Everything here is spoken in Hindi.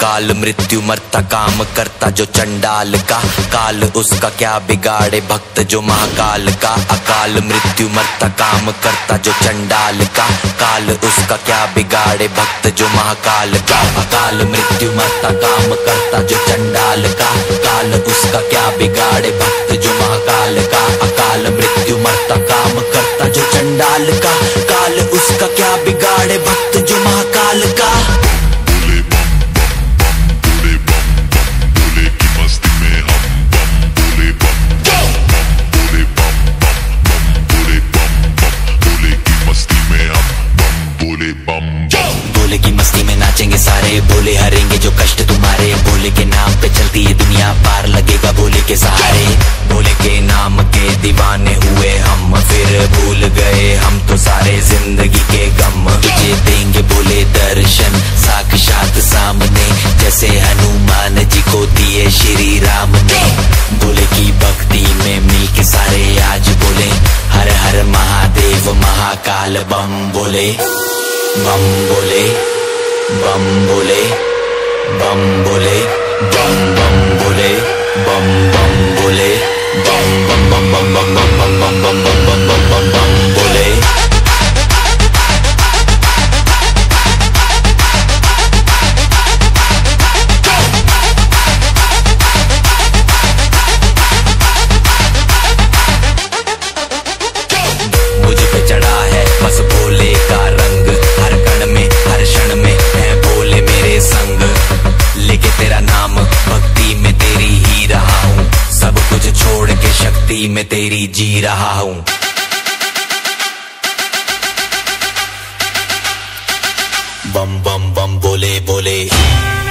अकाल मृत्यु मरता काम करता जो चंडाल का, काल उसका क्या बिगाड़े भक्त जो महाकाल का। अकाल मृत्यु मरता काम करता जो चंडाल का, काल उसका क्या बिगाड़े भक्त जो महाकाल का। अकाल मृत्यु मरता काम करता जो चंडाल का, काल उसका क्या बिगाड़े भक्त जो महाकाल का। अकाल मृत्यु मरता काम करता जो चंडाल का, काल उसका क्या बिगाड़े भक्त जो महाकाल का। भोले की मस्ती में नाचेंगे सारे, भोले हरेंगे जो कष्ट तुम्हारे। भोले के नाम पे चलती है दुनिया, पार लगेगा भोले के सहारे। भोले के नाम के दीवाने हुए हम, फिर भूल गए हम तो सारे जिंदगी के गम। तुझे देंगे भोले दर्शन साक्षात सामने, जैसे हनुमान जी को दिए श्री राम ने। भोले की भक्ति में मिलके सारे आज बोले, हर हर महादेव महाकाल बम बोले। बम बोले, बम बोले, बम बोले, बम बम बोले, बम बम बोले, बम बम बम बम बम बम बम बम बम बम बम बम बम बोले। मुझ पे चढ़ा है बस भोले का रंग, हर कण में हर क्षण में है भोले मेरे संग। लेके तेरा नाम भक्ति में तेरी ही रहा हूँ, सब कुछ छोड़ के शक्ति में तेरी जी रहा हूँ। बम बम बम बोले बोले।